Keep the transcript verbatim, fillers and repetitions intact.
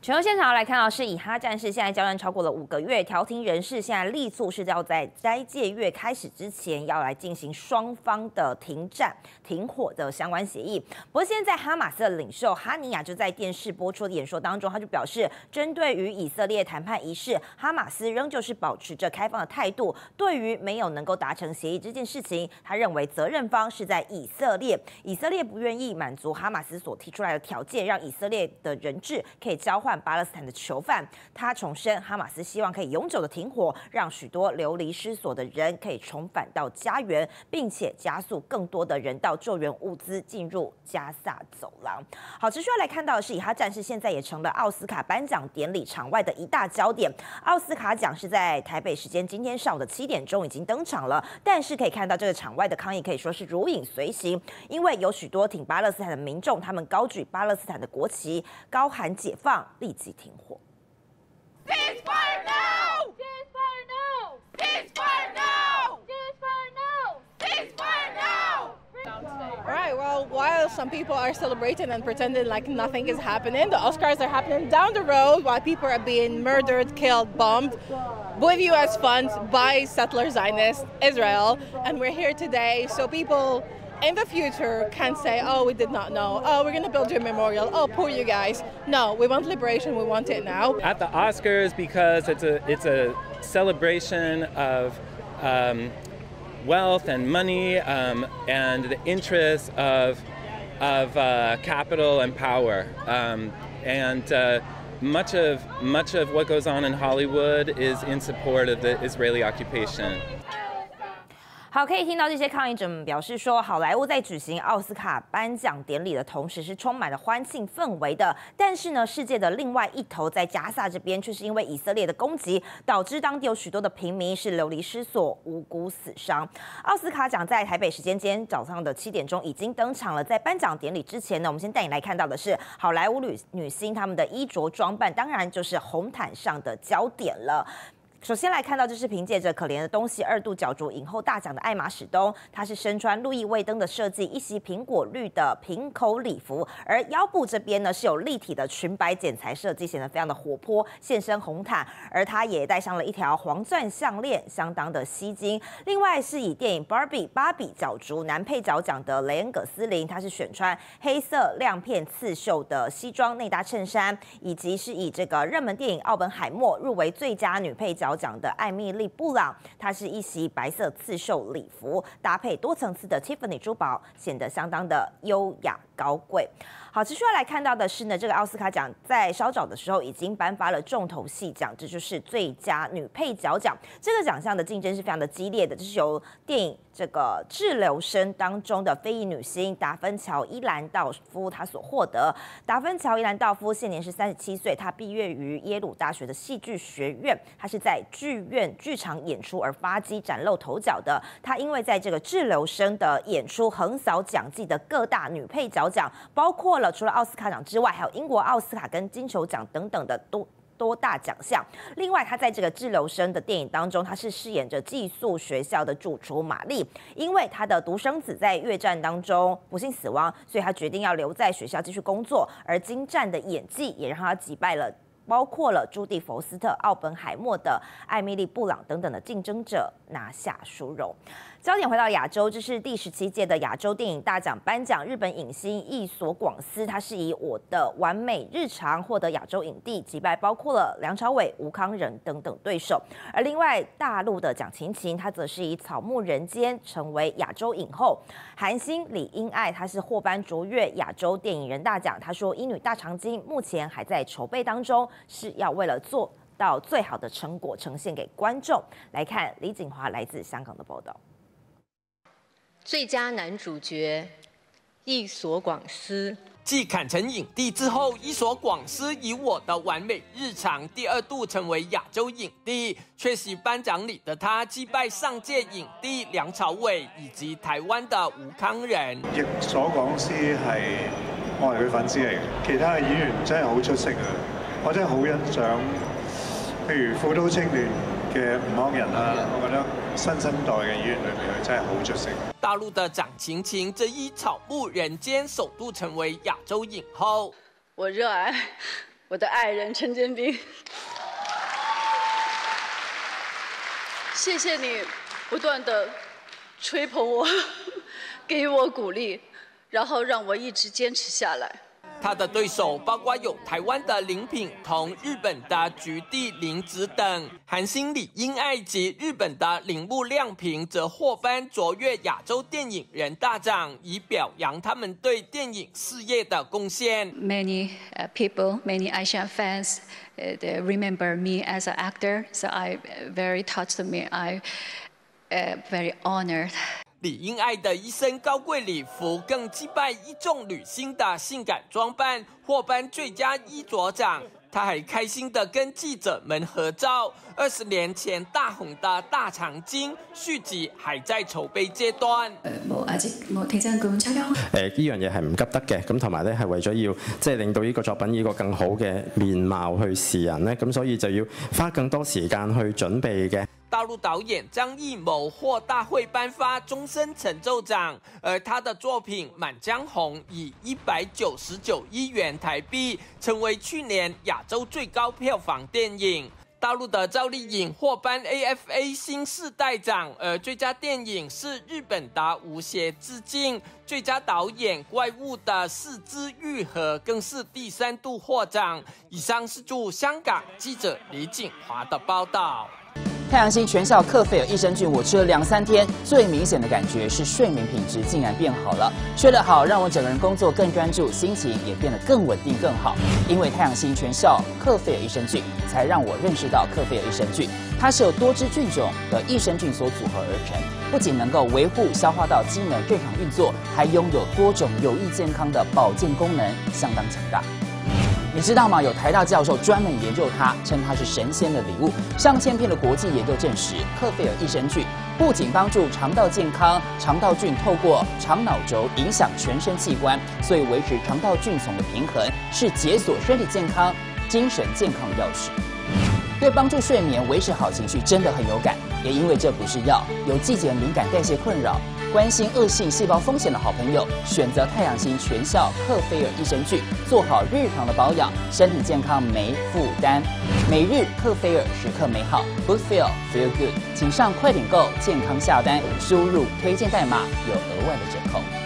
全球现场来看到是以哈战事现在交战超过了五个月，调停人士现在力促是要在斋戒月开始之前要来进行双方的停战、停火的相关协议。不过现在哈马斯的领袖哈尼亚就在电视播出的演说当中，他就表示，针对于以色列谈判一事，哈马斯仍旧是保持着开放的态度。对于没有能够达成协议这件事情，他认为责任方是在以色列，以色列不愿意满足哈马斯所提出来的条件，让以色列的人质可以交换巴勒斯坦的囚犯。他重申，哈马斯希望可以永久的停火，让许多流离失所的人可以重返到家园，并且加速更多的人道救援物资进入加萨走廊。好，持续要来看到的是，以哈战事现在也成了奥斯卡颁奖典礼场外的一大焦点。奥斯卡奖是在台北时间今天上午的七点钟已经登场了，但是可以看到这个场外的抗议可以说是如影随形，因为有许多挺巴勒斯坦的民众，他们高举巴勒斯坦的国旗，高喊解放，立即停火。 Ceasefire now! Ceasefire now! Ceasefire now! Ceasefire now! Ceasefire now! All right, well, while some people are celebrating and pretending like nothing is happening, the Oscars are happening down the road while people are being murdered, killed, bombed with U S funds by settler Zionist Israel. And we're here today so people in the future can say, oh, we did not know. Oh, we're going to build you a memorial. Oh, poor you guys. No, we want liberation. We want it now. At the Oscars, because it's a it's a celebration of um, wealth and money um, and the interests of of uh, capital and power, um, and uh, much of much of what goes on in Hollywood is in support of the Israeli occupation. 好，可以听到这些抗议者们表示说，好莱坞在举行奥斯卡颁奖典礼的同时是充满了欢庆氛围的。但是呢，世界的另外一头在加萨这边，却是因为以色列的攻击，导致当地有许多的平民是流离失所、无辜死伤。奥斯卡奖在台北时间今天早上的七点钟已经登场了。在颁奖典礼之前呢，我们先带你来看到的是好莱坞女女星她们的衣着装扮，当然就是红毯上的焦点了。首先来看到，这是凭借着《可怜的东西》二度角逐影后大奖的艾玛史东，她是身穿路易威登的设计，一袭苹果绿的平口礼服，而腰部这边呢是有立体的裙摆剪裁设计，显得非常的活泼，现身红毯。而她也戴上了一条黄钻项链，相当的吸睛。另外是以电影《Barbie》芭比角逐男配角奖的雷恩·葛斯林，她是选穿黑色亮片刺绣的西装内搭衬衫，以及是以这个热门电影《奥本海默》入围最佳女配角奖的艾蜜莉·布朗，她是一袭白色刺绣礼服，搭配多层次的 Tiffany 珠宝，显得相当的优雅高贵。好，持续要来看到的是呢，这个奥斯卡奖在稍早的时候已经颁发了重头戏奖，这就是最佳女配角奖。这个奖项的竞争是非常的激烈的，这是由电影这个《滞留生》当中的非裔女星达芬乔·伊兰道夫她所获得。达芬乔·伊兰道夫现年是三十七岁，她毕业于耶鲁大学的戏剧学院，她是在剧院剧场演出而发迹崭露头角的。她因为在这个《滞留生》的演出横扫奖季的各大女配角奖，包括了除了奥斯卡奖之外，还有英国奥斯卡跟金球奖等等的多多大奖项。另外，他在这个《滞留生》的电影当中，他是饰演着寄宿学校的主厨玛丽。因为他的独生子在越战当中不幸死亡，所以他决定要留在学校继续工作。而精湛的演技也让他击败了包括了朱蒂·福斯特、奥本海默的艾蜜莉·布朗等等的竞争者，拿下殊荣。焦点回到亚洲，这是第十七届的亚洲电影大奖颁奖，日本影星役所广司，他是以《我的完美日常》获得亚洲影帝，击败包括了梁朝伟、吴慷仁等等对手。而另外大陆的蒋勤勤，他则是以《草木人间》成为亚洲影后。韩星李英爱，她是获颁卓越亚洲电影人大奖。她说，《医女大长今》目前还在筹备当中，是要为了做到最好的成果呈现给观众。来看李锦华来自香港的报道。 最佳男主角役所广司。 继坎城影帝之后，役所广司以《我的完美日常》第二度成为亚洲影帝。缺席颁奖礼的他，击败上届影帝梁朝伟以及台湾的吳慷仁。 役所廣司係我係佢粉絲嚟嘅，其他嘅演員真係好出色啊！我真係好欣賞，譬如《富都青年》嘅吳慷仁啦，我覺得新生代嘅演員裏面佢真係好出色。 大陆的蒋勤勤则以《草木人间》首度成为亚洲影后。 我热爱我的爱人陈建斌，谢谢你不断的吹捧我，给予我鼓励，然后让我一直坚持下来。 他的对手包括有台湾的林品同日本的菊地凛子等，韩星李英爱及日本的铃木亮平则获颁卓越亚洲电影人大奖，以表扬他们对电影事业的贡献。 Many uh, people, many Asian fans, uh, they remember me as an actor, so I very touched me. I uh, very honored. 李英爱的一身高贵礼服，更击败一众女星的性感装扮，获颁最佳衣着奖。她还开心地跟记者们合照。二十年前大紅的大長今續集還在籌備階段。 冇아직冇停真咁촬영。誒呢樣嘢係唔急得嘅，咁同埋咧係為咗要即係令到呢個作品以個更好嘅面貌去示人咧，咁所以就要花更多時間去準備嘅。 大陆导演张艺谋获大会颁发终身成就奖，而他的作品《满江红》以一百九十九亿元台币成为去年亚洲最高票房电影。大陆的赵丽颖获颁 A F A 新世代奖，而最佳电影是日本的《无邪之境》，最佳导演《怪物》的四肢愈合更是第三度获奖。以上是驻香港记者李景华的报道。 太阳星全效克菲尔益生菌，我吃了两三天，最明显的感觉是睡眠品质竟然变好了。睡得好，让我整个人工作更专注，心情也变得更稳定更好。因为太阳星全效克菲尔益生菌，才让我认识到克菲尔益生菌，它是由多支菌种的益生菌所组合而成，不仅能够维护消化道机能正常运作，还拥有多种有益健康的保健功能，相当强大。 你知道吗？有台大教授专门研究它，称它是神仙的礼物。上千篇的国际研究证实，克菲尔益生菌不仅帮助肠道健康，肠道菌透过肠脑轴影响全身器官，所以维持肠道菌丛的平衡是解锁身体健康、精神健康的钥匙。对帮助睡眠、维持好情绪真的很有感。也因为这不是药，有季节敏感、代谢困扰。 关心恶性细胞风险的好朋友，选择太阳星全效克菲尔益生菌，做好日常的保养，身体健康没负担。每日克菲尔，时刻美好 ，Good Feel Feel Good，请上快点购健康下单，输入推荐代码有额外的折扣。